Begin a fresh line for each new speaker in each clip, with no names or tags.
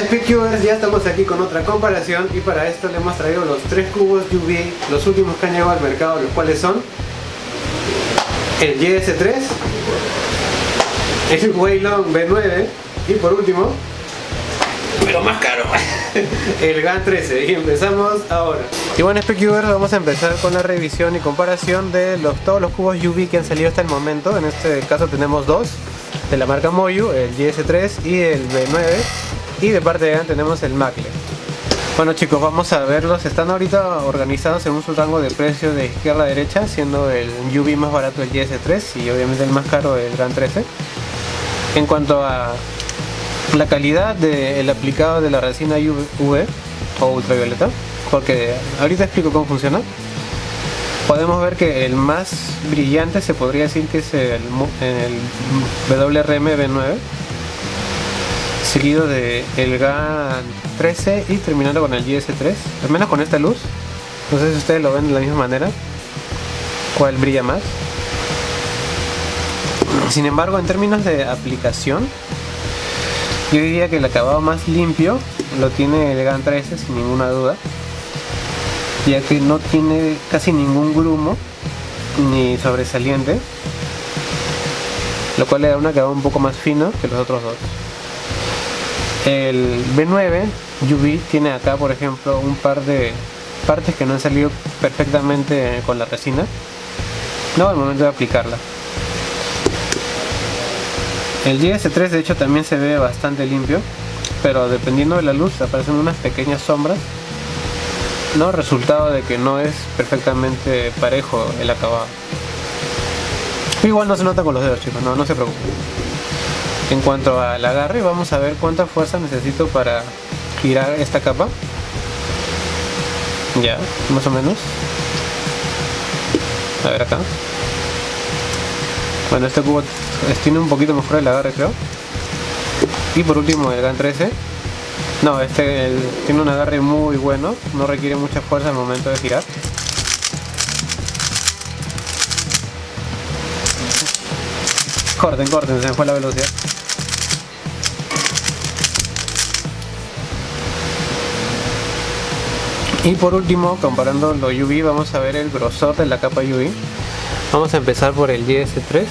Speedcubers, ya estamos aquí con otra comparación y para esto le hemos traído los 3 cubos UV, los últimos que han llegado al mercado, los cuales son el YS3, el Weilong B9 y por último, pero más caro, el GAN 13. Y empezamos ahora. Y bueno, Speedcubers, vamos a empezar con la revisión y comparación de todos los cubos UV que han salido hasta el momento. En este caso tenemos dos de la marca Moyu, el YS3 y el B9, y de parte de GAN tenemos el Makler. Bueno chicos, vamos a verlos. Están ahorita organizados según su rango de precio de izquierda a derecha, siendo el UV más barato el YS3 y obviamente el más caro el GAN 13. En cuanto a la calidad del aplicado de la resina UV o ultravioleta, porque ahorita explico cómo funciona, podemos ver que el más brillante se podría decir que es el WRM B9, seguido de el GAN 13 y terminando con el YS3, al menos con esta luz. No sé si ustedes lo ven de la misma manera, cuál brilla más. Sin embargo, en términos de aplicación, yo diría que el acabado más limpio lo tiene el GAN 13 sin ninguna duda, ya que no tiene casi ningún grumo ni sobresaliente, lo cual le da un acabado un poco más fino que los otros dos. El B9 UV tiene acá, por ejemplo, un par de partes que no han salido perfectamente con la resina, no al momento de aplicarla. El YS3 de hecho también se ve bastante limpio, pero dependiendo de la luz aparecen unas pequeñas sombras, ¿no? Resultado de que no es perfectamente parejo el acabado. Igual no se nota con los dedos, chicos, no se preocupen. En cuanto al agarre, vamos a ver cuánta fuerza necesito para girar esta capa. Ya, más o menos. A ver acá. Bueno, este cubo tiene un poquito mejor el agarre, creo. Y por último el GAN 13. No, tiene un agarre muy bueno, no requiere mucha fuerza al momento de girar. Corten, se me fue la velocidad. Y por último, comparando lo UV, vamos a ver el grosor de la capa UV. Vamos a empezar por el YS3.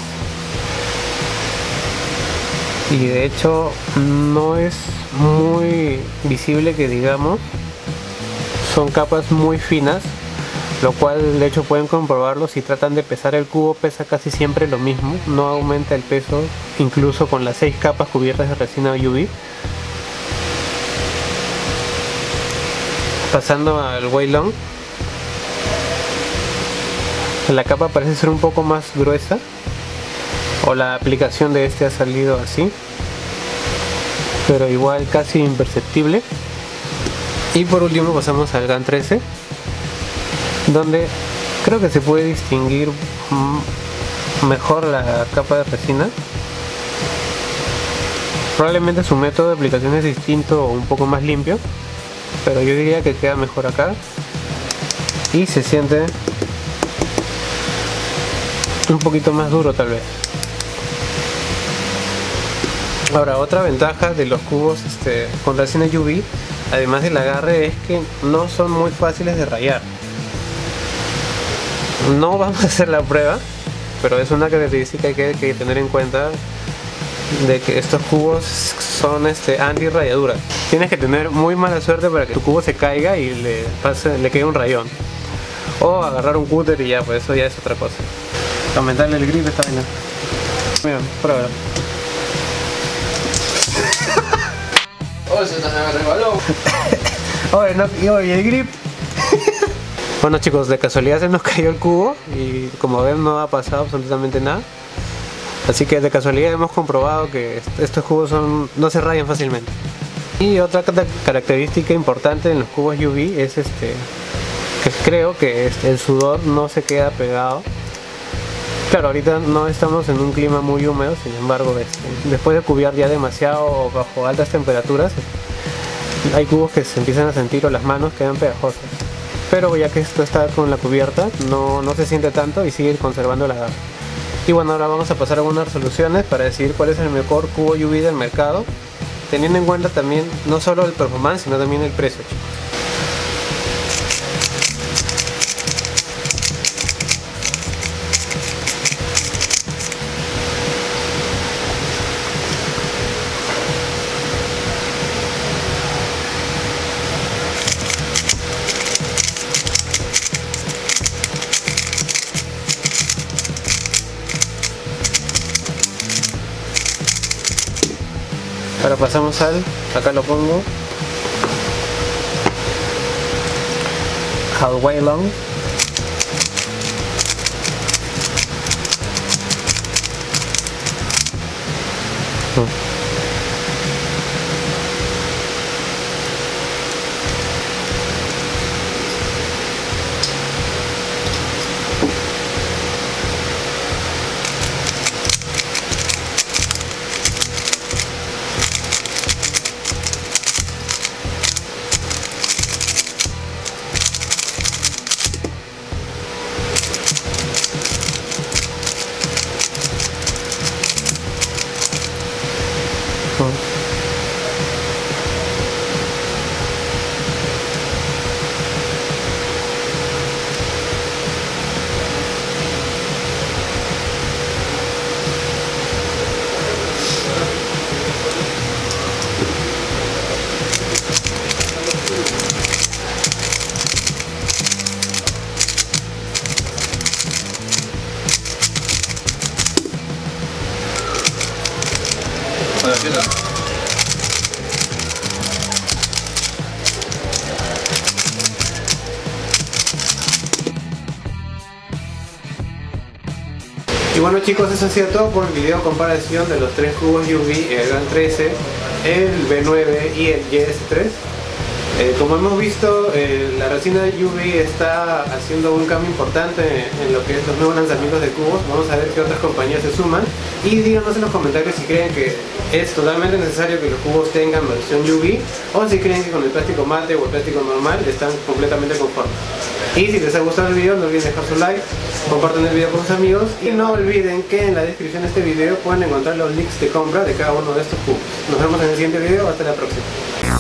Y de hecho no es muy visible que digamos, son capas muy finas, lo cual de hecho pueden comprobarlo si tratan de pesar el cubo, pesa casi siempre lo mismo, no aumenta el peso incluso con las 6 capas cubiertas de resina UV. Pasando al Weilong, la capa parece ser un poco más gruesa, o la aplicación de este ha salido así, pero igual casi imperceptible. Y por último pasamos al GAN 13, donde creo que se puede distinguir mejor la capa de resina. Probablemente su método de aplicación es distinto o un poco más limpio, pero yo diría que queda mejor acá y se siente un poquito más duro tal vez. Ahora, otra ventaja de los cubos con resina UV, además del agarre, es que no son muy fáciles de rayar. No vamos a hacer la prueba, pero es una característica que hay que tener en cuenta, de que estos cubos son anti rayadura. Tienes que tener muy mala suerte para que tu cubo se caiga y le quede un rayón, o agarrar un cúter y ya, pues eso ya es otra cosa. Aumentarle el grip a esta vaina. Mira, pruébalo.
Oh, se me resbaló.
Oye, el grip. Bueno chicos, de casualidad se nos cayó el cubo y como ven no ha pasado absolutamente nada. Así que de casualidad hemos comprobado que estos cubos no se rayan fácilmente. Y otra característica importante en los cubos UV es que creo que el sudor no se queda pegado. Claro, ahorita no estamos en un clima muy húmedo, sin embargo, después de cubear ya demasiado o bajo altas temperaturas, hay cubos que se empiezan a sentir o las manos quedan pegajosas. Pero ya que esto está con la cubierta, no se siente tanto y sigue conservando la agarre. Y bueno, ahora vamos a pasar a algunas resoluciones para decidir cuál es el mejor cubo UV del mercado teniendo en cuenta también no solo el performance sino también el precio, chicos. Ahora pasamos acá lo pongo, al way long. Y bueno chicos, eso ha sido todo por el video comparación de los tres cubos UV, el GAN 13, el B9 y el YS3. Como hemos visto, la resina UV está haciendo un cambio importante en lo que es los nuevos lanzamientos de cubos. Vamos a ver qué otras compañías se suman y díganos en los comentarios si creen que es totalmente necesario que los cubos tengan versión UV o si creen que con el plástico mate o el plástico normal están completamente conformes. Y si les ha gustado el video, no olviden dejar su like, compartan el video con sus amigos y no olviden que en la descripción de este video pueden encontrar los links de compra de cada uno de estos cubos. Nos vemos en el siguiente video, hasta la próxima.